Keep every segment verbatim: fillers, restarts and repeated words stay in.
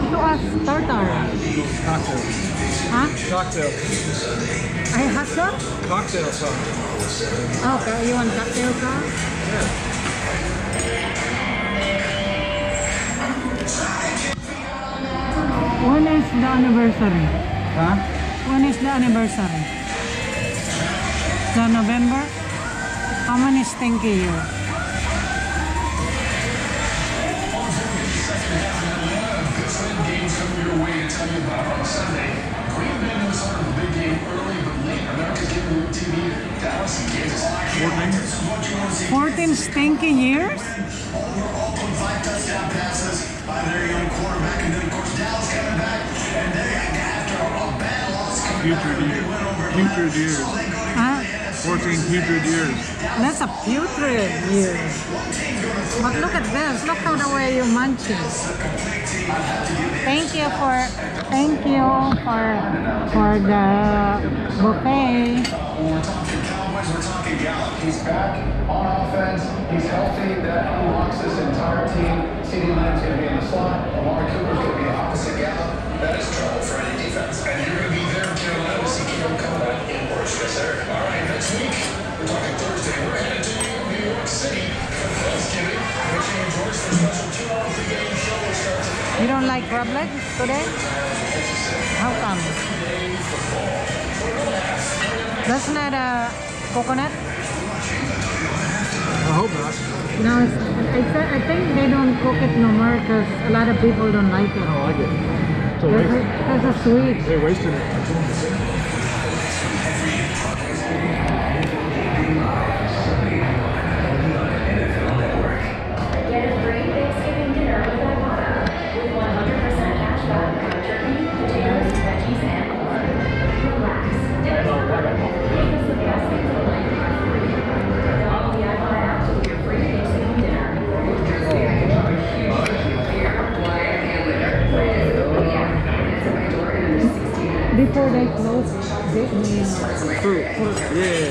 have to ask tartar. Cocktail. Huh? Cocktail. I have some? Cocktail sauce. Okay, you want cocktail sauce? Yeah. When is the anniversary? Huh? When is the anniversary? The November? How many stinky years? fourteen stinky years? Putrid years. Putrid years. Huh? fourteen putrid years. That's a putrid year. But look at this. Look how the way you munch it. Thank you for thank you for for the buffet. He's back on offense. He's healthy. That unlocks this entire team. CeeDee Lamb's going to be in the slot. Amari Cooper's going to be opposite Gallup. That is trouble for any defense. And you're going to be there in Carolina to see Keenum come back in Bush. Yes, sir. All right, next week, we're talking Thursday. We're headed to New York City for Thanksgiving. Mitchell and George for a special two-hour pregame show which starts at You don't like crab legs today? How come? That's not a coconut? I hope not. No, it's, I, th I think they don't cook it no more because a lot of people don't like it. I don't like it. It's a Because waste. it's a sweet. They wasted it. Get a great Thanksgiving dinner with Ibotta with one hundred percent cash back on turkey, potatoes, veggies, and more. Relax. Dinner's not perfect because the best things in life are free. Download the Ibotta app to get your free Thanksgiving dinner. Before they close, they, Fruit. Yeah.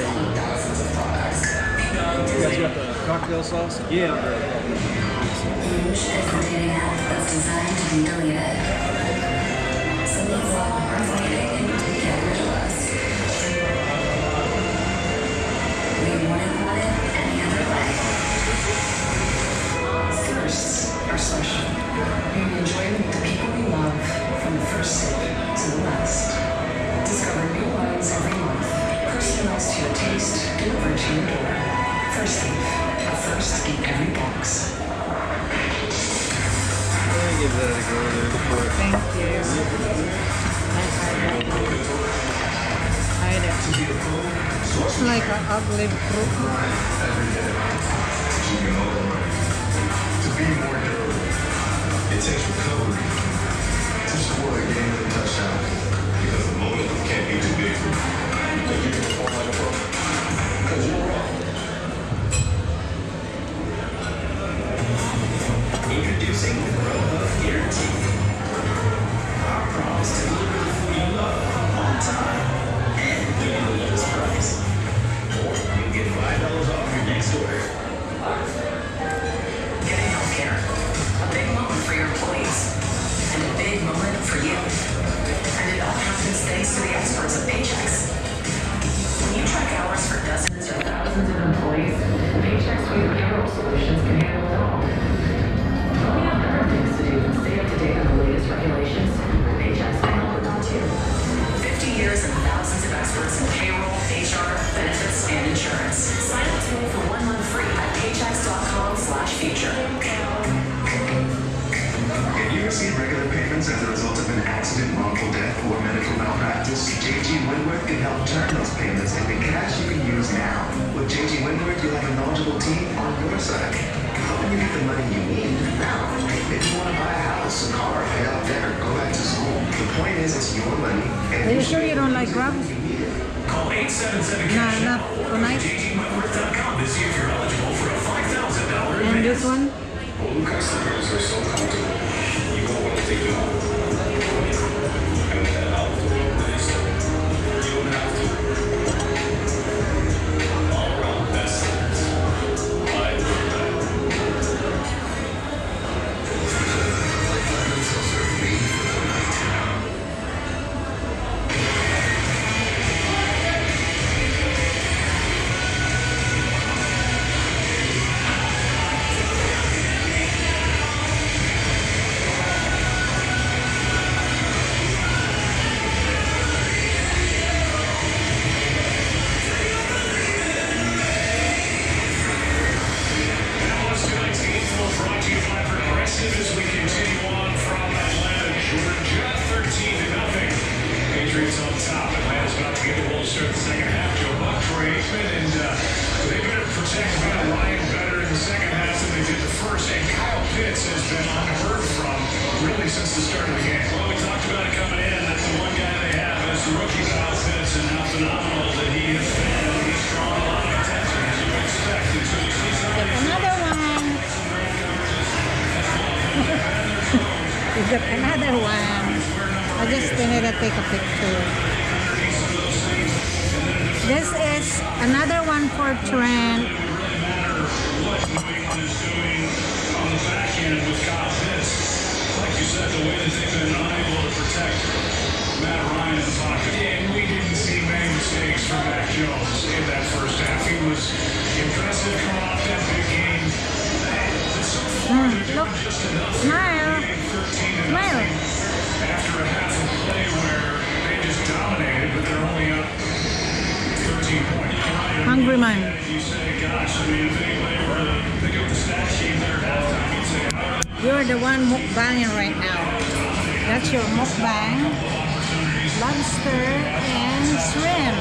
You guys got the cocktail sauce? Yeah. Coordinating app that's designed to be deleted. So these all are fighting to get rid of us. We wouldn't want it any other way. Firsts are special. We enjoy with the people we love from the first sip to the last. Discover new wines every month. Personalized to your taste, delivered to your door. First Leaf, a first in every box. Give that a go there before. thank you. Hide it. Looks like an ugly fruit. To be more durable, it takes recovery to score a game-winning touchdown. Because the moment can't be too big for you. Because you can perform like a pro. Because you're wrong. Introducing the Grubhub Guarantee. Our promise to deliver the food you love on time and give you the lowest price. Or you can get five dollars off your next order. Getting healthcare. A big moment for your employees. And a big moment for you. And it all happens thanks to the experts at Paychex. When you track hours for dozens or thousands of employees, Paychex suite of payroll solutions can handle it all. We have better things to do than stay up to date on the latest regulations. Paychex can help with that too. fifty years and thousands of experts in payroll, H R, benefits, and insurance. Sign up today for one month free at paychex.com slash future. Have you received regular payments as a result of an accident, wrongful death, or medical malpractice? J G Wentworth can help turn those payments into cash you can use now. With J G Wentworth, you'll have a knowledgeable team on your side, helping you get the money you need now. If you want to buy a house, a car, pay off debt, or go back to school, the point is it's your money. And Are you sure you don't like crab? Call eight seven seven No, not tonight. J G Wentworth dot com to see if you're eligible for a five thousand dollars And this one? All customers are so comfortable. You don't want to take them out. And that out the road is you don't have to. All around best sellers. Live for that. to start the second half. Joe Buck, Troy Aikman, and uh, they better protect Matt Ryan better in the second half than they did the first. And Kyle Pitts has been unheard from really since the start of the game. Well, we talked about it coming in. That's the one guy they have is the rookie Kyle Pitts, and how phenomenal that he has been. He's drawn a lot of attention, as you would expect. And so you see somebody. Another one. We've got another one. I just wanted to take a picture. This is another one for Trent. On the back end with Kyle Pitts. Like you said, the way that they've been unable to protect Matt Ryan in the pocket. And we didn't see many mistakes from Mac Jones in that first half. He was impressive coming off that big game. Mm, look, smile, smile. After a half of play where they just dominated, but they're only up thirteen points. Hungry man. You say, gosh, I mean, if anybody were to pick up the stat sheet there at halftime, you'd say, how are they? You're the one mukbanging right now. That's your mukbang. Lobster and shrimp.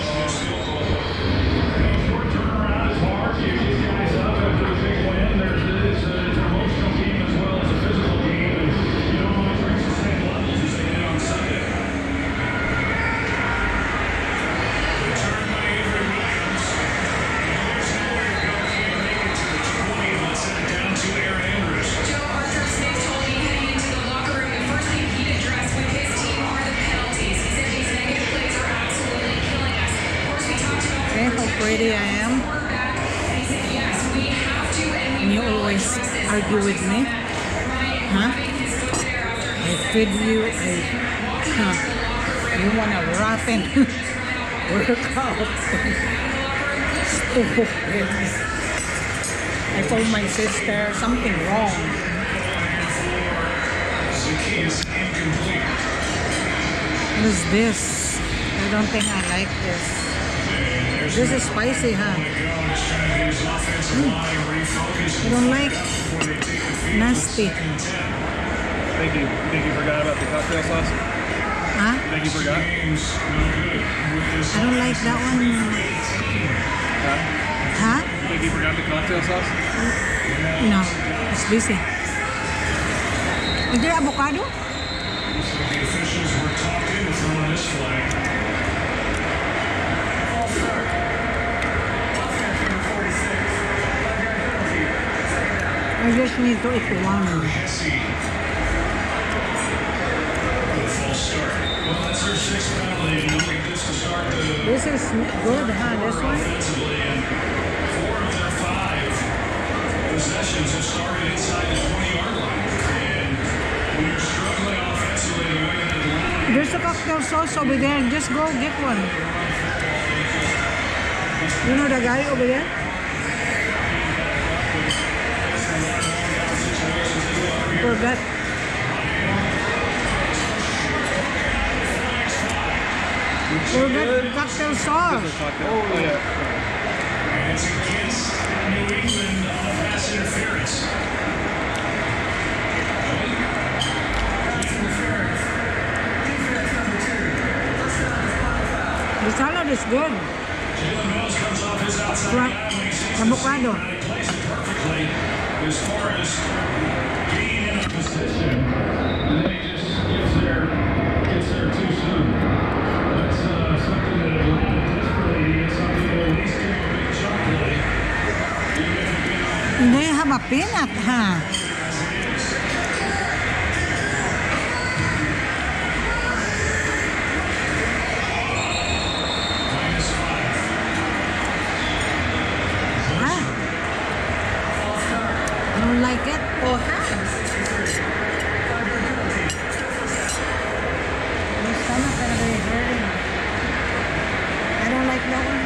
Pretty I am, and you always argue with me, huh? I feed you, I, huh? You wanna rap and work out. Stupid. I told my sister something wrong. What is this? I don't think I like this. This is spicy, huh? Mm. I don't like nasty. Think you, think you forgot about the cocktail sauce? Huh? Think you forgot? I don't like that one. Huh? Huh? Think you forgot the cocktail sauce? No, it's busy. Is there avocado? The officials were talked into throwing this flag. I just need to eat one. This is good, huh? This one? Four of their five possessions have started inside the twenty-yard line. And when you're struggling offensively, the way that line. There's a cocktail sauce over there. Just go get one. You know the guy over there? Forgot. Forgot cocktail sauce. Oh, yeah. And it's against New England on a pass interference. The salad is good. Jalen Mills comes off his outside guy when he sees the Avocado. he plays it perfectly as far as being in a position. And then he just gets there, gets there too soon. That's uh, something that Atlanta desperately needs, something that at least give him a big jump play. Even if it be on They have a peanut, huh? minus five. Huh? I don't like it. Oh, huh? My stomach gonna be hurting. I don't like that one.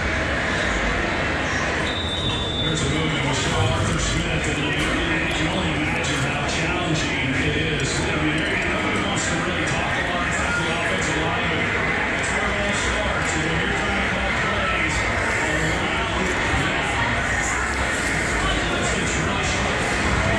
There's a movement with Shaw Arthur Smith, and you can only imagine how challenging it is. I mean, nobody wants to really talk a lot about the offensive line, but that's where it all starts. And when you're trying to call plays around that, let's get you really sharp.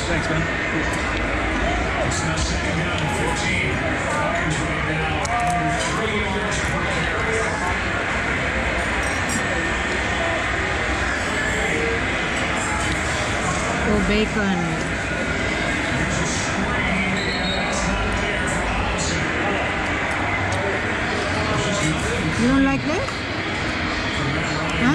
Thanks, man. It's now second down and fifteen. Falcons right now under three yards per carry. Oh, bacon. You don't like this? Huh?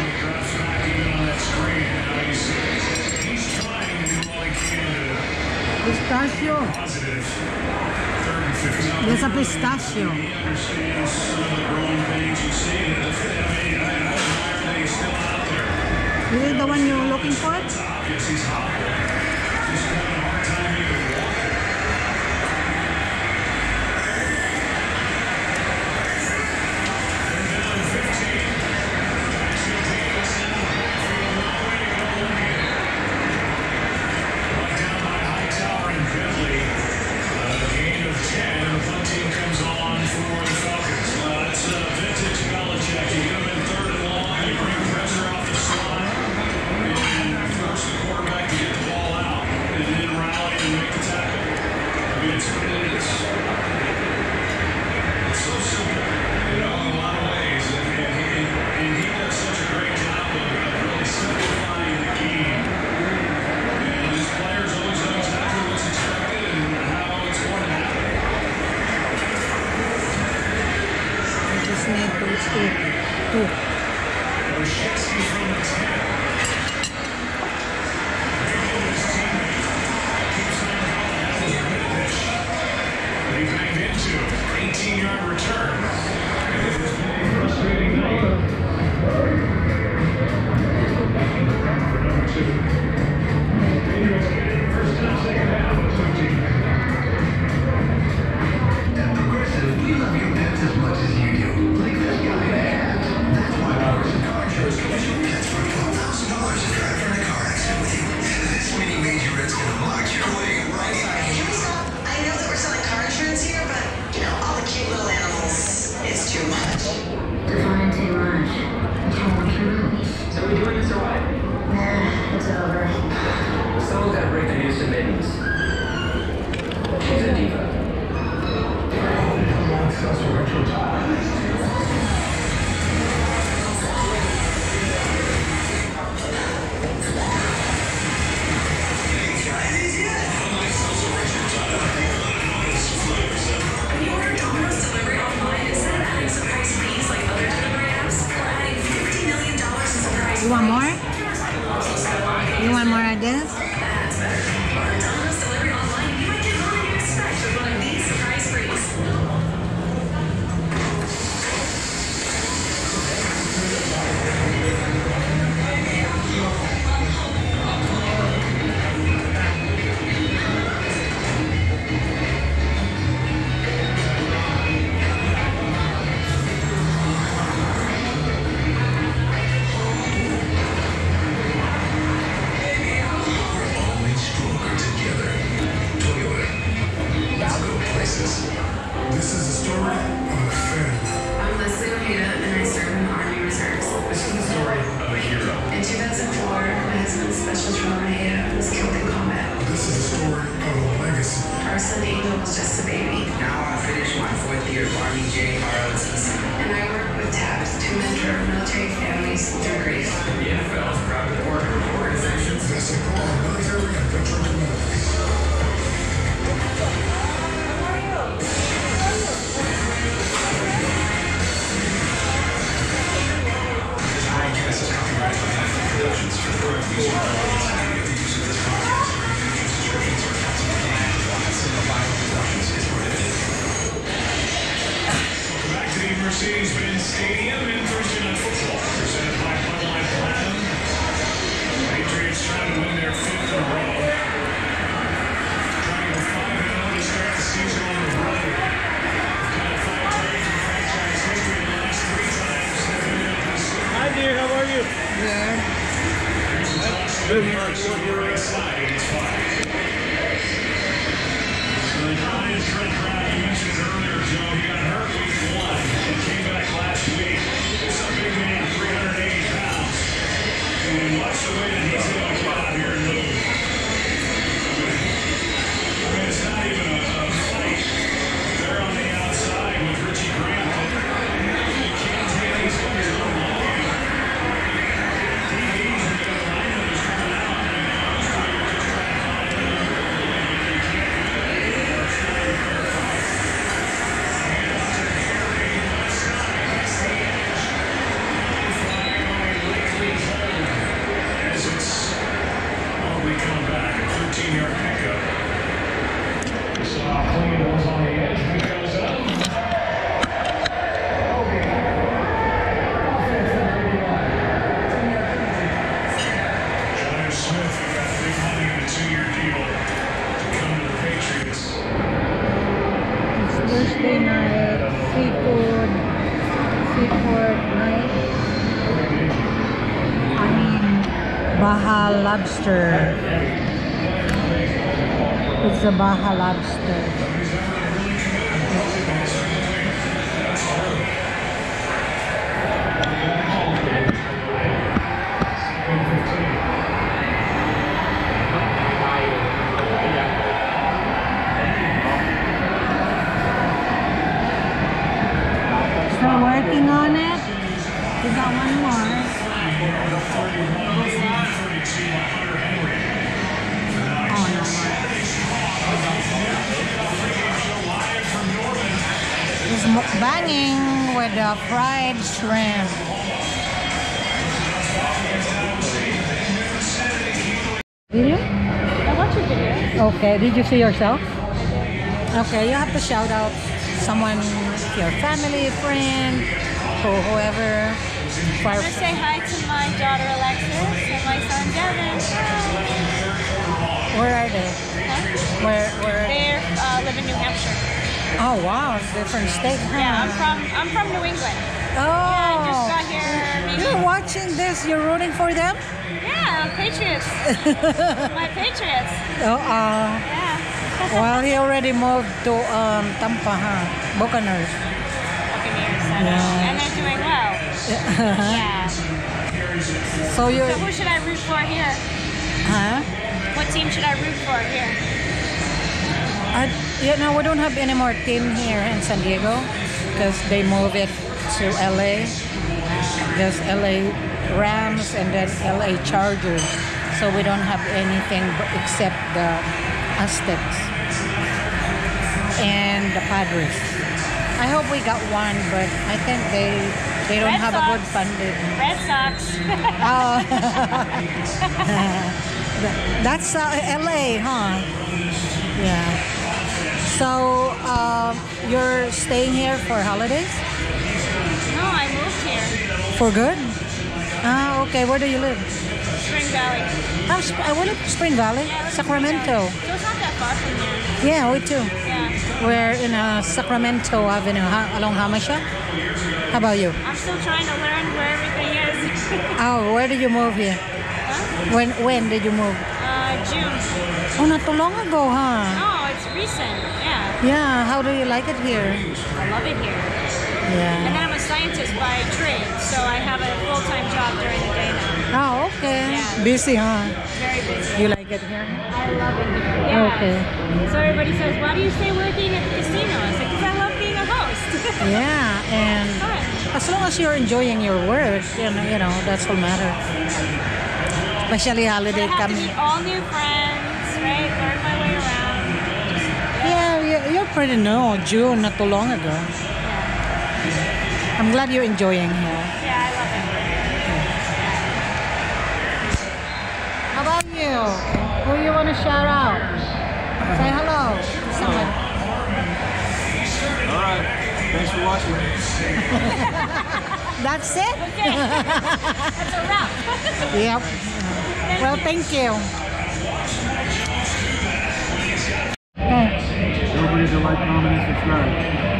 He's trying to do all he can to Pistachio. positive. Third and fifteen. There's a pistachio. He understands some of the growing pains you see. I mean, I, I admire that he's still out there. Is it the one you're looking for? It's obvious he's hot. Just having a hard time even walking. They're down fifteen. Backfield Davis in the backfield. No way to go again. Brought down by Hightower and Bentley. A gain of ten. The punt team comes on for the Falcons. Uh, that's uh, vintage Belichick. You get them in third and long. You bring pressure off the slide. And force the quarterback to get the ball out. And then rally and make the tackle. I mean, it's, it's, it's so simple, you know, in a lot of ways. And, and, he, and he does such a great job of really simplifying the game. And his players always know exactly what's expected and how it's going to happen. I just need to eat two. Olszewski from the ten. His teammate keeps on going. That was a good pitch. But he banged into eighteen-yard return. It has been a frustrating night. For number two. Patriots get it. First time, second half of fifteen. At Progressive, we love your pets as much as you do. Like this guy in a hat. That's why Progressive Car Insurance covers your pets for twelve thousand dollars if they're ever in a car accident with you. This mini major risk can unlock your way right Sorry, can we stop? I know that we're selling car insurance here, but, you know, all the cute little animals, it's too much. Define too much. Told true. So we doing this or what? Nah, it's over. Someone's gotta break the news to Mittens. She's a diva. When you order Domino's delivery online, instead of adding surprise fees like other delivery apps, we're adding fifty million dollars in surprise You want more? fees. You want more of this? That's better. Order Domino's delivery online, you might get more than you expect with one of these surprise frees. Always stronger together. Toyota. Let's go places. This is the story of a family. I'm Leslie Ojeda, and I serve in the Army Reserves. This is the story of a hero. In two thousand four, my husband, Special Trauma Ojeda, was killed in combat. This is the story of a legacy. Our son Angel was just a baby, Now I finished my fourth year of Army J R O T C. and I work with TAPS to mentor military families through grief. The N F L is proud to work with organizations. Investing in our military and veteran communities. This broadcast is copyrighted by N F L Productions for current use of relevance. Any of the use of this podcast or any future subscriptions or accounts of the game provided by Bible Productions is prohibited. Welcome back to the Mercedes-Benz Stadium in Thursday Night Football, presented by Bud Light Platinum. Patriots trying to win their fifth in a row. Trying to go five and oh to start the season on the road. Kind of five times in franchise history. The last three times they've been up this season. Hi, dear. How are you? Good. Here's the toss to the first on the right side. It's five. So the Giants, Trent Brown, you mentioned it earlier, Joe. He got hurt week one and came back last week. Some big man, three hundred eighty pounds. And watch the way that he's going to get out here and move. We come back, a thirteen-yard pickup. We saw Cleveland was on the edge because of Jonnu Smith, who got big money in a two-year deal to come to the Patriots. It's Thursday night, seafood, seafood night. I mean, Baja lobster. It's a Baja lobster. Still working on it. We got one more. Oh, no more. It's banging with the fried shrimp. Video? I watch your videos. Okay, did you see yourself? Okay, you have to shout out someone, your family, friend, or whoever. I'm gonna say hi to my daughter Alexis and my son Devin. Hi. Where are they? Huh? Where, where? They uh, live in New Hampshire. Oh wow, different state, huh? Yeah, I'm from I'm from New England. Oh. Yeah, I just got here. Maybe. You're watching this, you're rooting for them? Yeah, Patriots. My Patriots. Oh, uh, Yeah. well, he already moved to um, Tampa, huh? Buccaneers. Buccaneers. I know. Yeah. And they're doing well. Yeah. So you, So who should I root for here? huh? What team should I root for here? I, you know, we don't have any more team here in San Diego because they move it to L A. There's L A Rams and then L A Chargers. So we don't have anything but except the Aztecs and the Padres. I hope we got one, but I think they they don't Red have Sox. a good funding. Red Sox. Oh, that's uh, L A, huh? Yeah. So um, you're staying here for holidays? No, I moved here. For good? Ah, okay. Where do you live? Spring Valley. Oh, Sp- I live in Spring Valley, Yeah, I live in Sacramento. Spring Valley. So it's not that far from here. Yeah, we too. Yeah. We're in uh, Sacramento Avenue, ha- along Hamasha. How about you? I'm still trying to learn where everything is. Oh, where did you move here? Huh? When when did you move? Uh, June. Oh, not too long ago, huh? No, it's recent. Yeah. Yeah. How do you like it here? I love it here. And Yeah. then I'm a scientist by trade, so I have a full-time job during the day now. Oh, okay. Yeah. Busy, huh? Very busy. You like it here? I love it here. Yeah. Okay. So everybody says, why do you stay working at the casino? I said, because I love being a host. Yeah, and Fun. as long as you're enjoying your work, you know, you know that's all matter. Especially But holiday I have to coming. meet all new friends, right? Learn my way around. Yeah, you- you're pretty new. June, not too long ago. Yeah. I'm glad you're enjoying here. Yeah, I love it. How about you? Who you want to shout out? Say hello to someone. All right. Thanks for watching. That's it? Okay. That's a wrap. Yep. Well, thank you. Okay. Don't forget to like, comment, and subscribe.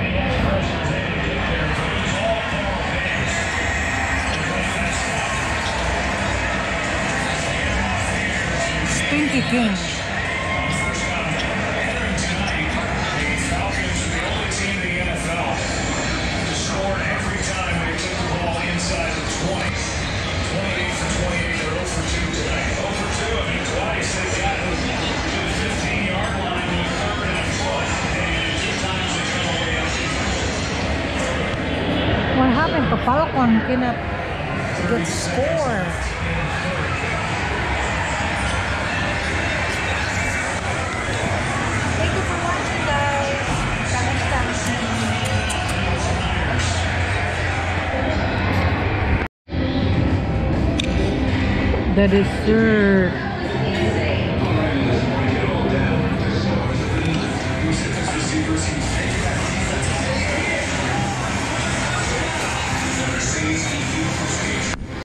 Stinky King. Scored every time they took the ball inside the twenty. twenty-eight for twenty-eight, they're zero for two tonight. zero for two, I mean, twice they got to the fifteen-yard line with third and a foot. And two times they come away up. What happened to Falcon? Cannot get score. Thank you for watching, guys. The dessert.